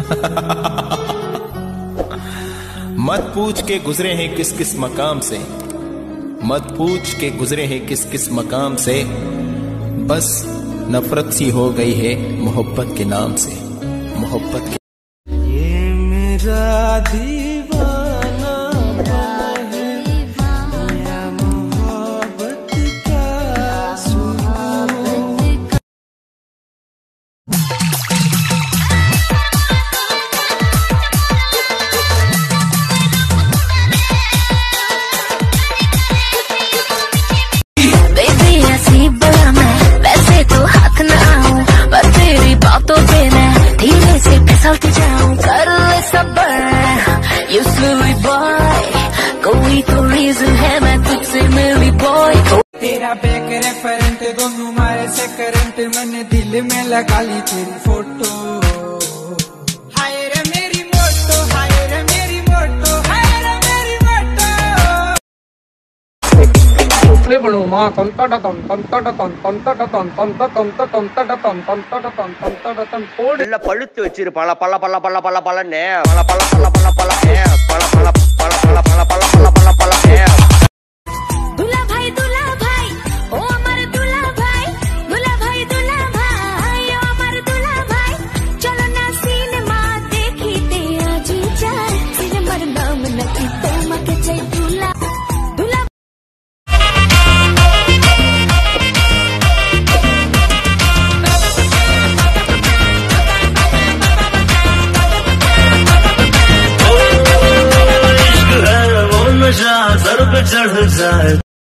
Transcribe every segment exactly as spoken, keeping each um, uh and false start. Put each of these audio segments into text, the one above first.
मत पूछ के गुजरे हैं किस किस मकाम से, मत पूछ के गुजरे हैं किस किस मकाम से, बस नफरत सी हो गई है मोहब्बत के नाम से, मोहब्बत के। ये मेरा दीवाना है या मोहब्बत का सुरूर। बेबी ऐसी बड़ा मैं वैसे तो हाथ न आऊं, पर तेरी बातों पे मैं धीरे से फिसलती जाऊं। कर ले सब्र you silly boy, कोई तो रीजन है मैं तुझसे मिली बॉय। तेरा बैक रेफरेंट दोनों मारे से करंट, मैंने दिल में लगा ली तेरी फोटो। हाय रे मेरी मोटो, हाय रे मेरी मोटो, हाय रे मेरी मोटो। ले बड़ो मां कंता टन कंता टन कंता टन कंता कंता कंता टन कंता टन कंता टन போடு இல்ல பழுத்து வச்சிரு பல பல பல பல பல பலனே பல பல பல பல பலனே பல பல பல பல பல பல பல பல பலனே। दूल्हा भाई दूल्हा भाई ओ अमर दूल्हा भाई, दूल्हा भाई दूल्हा भाई ओ अमर दूल्हा भाई, चलो ना सिनेमा देखी ते आज जाए, सिनेमा नाम नकी तो मके चई दूल्हा दूल्हा। चढ़ जाए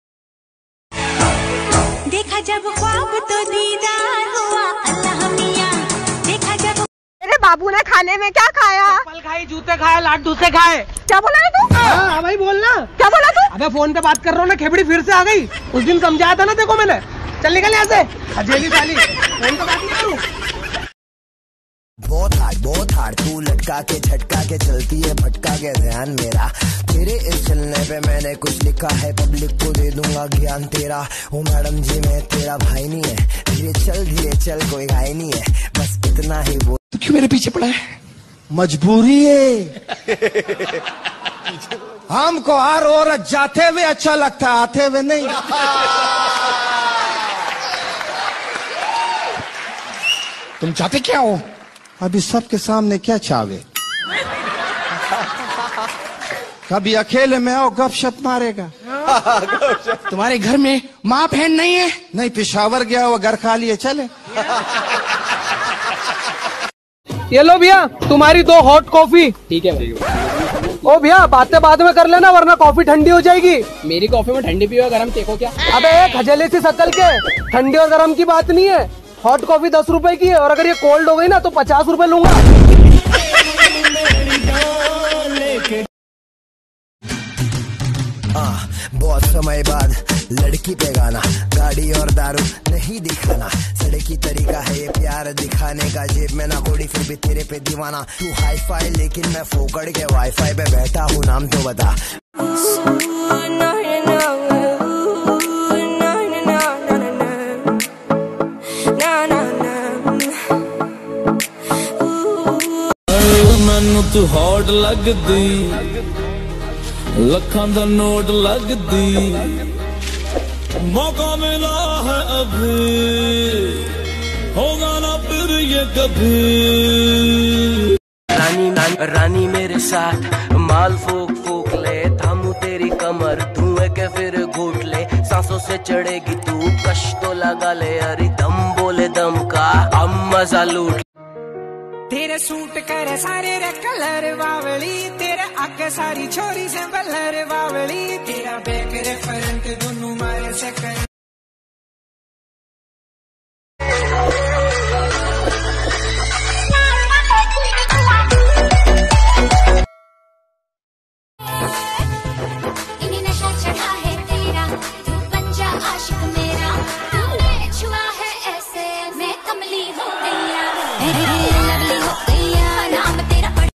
देखा जब ख्वाब तो दीदार हुआ अल्लाह मियां, देखा जब। मेरे बाबू ने खाने में क्या खाया? चप्पल खाई, जूते खाए, लाडू से खाए। क्या बोला रे तू? हाँ भाई बोलना। क्या बोला तू? अबे फोन पे बात कर रहा हूँ ना, खेबड़ी फिर से आ गई। उस दिन समझाया था ना देखो मैंने। चल निकल यहाँ से हजेली साली, फोन पे बात नहीं करूँ। बहुत हार्ड बहुत हार्ड तू लटका के झटका के चलती है भटका के ध्यान मेरा, तेरे इस चलने पे मैंने कुछ लिखा है, पब्लिक को दे दूंगा ज्ञान तेरा। ओ मैडम जी मैं तेरा भाई नहीं है, धीरे चल धीरे चल कोई घाई नहीं है, बस इतना ही बोल। तो क्यों मेरे पीछे पड़ा है? मजबूरी है। हमको हर औरत जाते हुए अच्छा लगता है, आते हुए नहीं। तुम चाहते क्या हो? अभी सबके सामने क्या चाहे? कभी अकेले में आओ गपशप मारेगा। तुम्हारे घर में माँ बहन नहीं है? नहीं, पेशावर गया वो घर खा लिए चले। ये लो भैया तुम्हारी दो हॉट कॉफी। ठीक है भाई। ओ भैया बातें बाद में कर लेना वरना कॉफी ठंडी हो जाएगी। मेरी कॉफी में ठंडी पियो गरम देखो क्या? अबे एक खजेली सी शक्ल के, ठंडी और गरम की बात नहीं है। हॉट कॉफी दस रुपए की है और अगर ये कोल्ड हो गई ना तो पचास रुपए लूंगा। आ, बहुत समय बाद लड़की पे गाना, गाड़ी और दारू नहीं दिखाना, सड़े की तरीका है ये प्यार दिखाने का, जेब में ना कोड़ी फिर भी तेरे पे दीवाना। तू हाई फाई लेकिन मैं फोकड़ के वाईफाई पे बैठा हूँ, नाम तो बता। मैनू तू हॉट लगदी, लखां दा नोट लगदी, मौका मिला है अभी, होगा ना फिर ये कभी। रानी रानी मेरे साथ माल फूक फूक ले, थामू तेरी कमर धुएं के फिर घूट ले, सांसों से चढ़ेगी तू कश तो लगा ले, अरे दम बोले दम का हम मजा लूट। तेरे सूट करे सारे रे कलर बावली, तेरे आगे सारी छोरी से बलर बावली, तेरा बैक रेफरेंट दोनों मारे से कर। इन्हीं नशा चढ़ा है तेरा, तू बन जा आशिक मेरा, तूने छुआ है ऐसे मैं कमली हो गई, लवली हो गई, नाम तेरा पड़।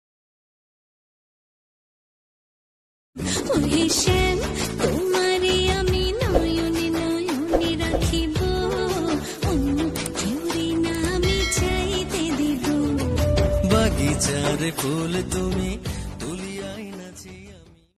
शैन तुम्हारी अमीनो यूनी नो यूनी रखी बो, उन क्यूरी नामी चाहिए दे दो। बगीचा চাঁদে ফুল তুমি তুলিয়াই নাচি।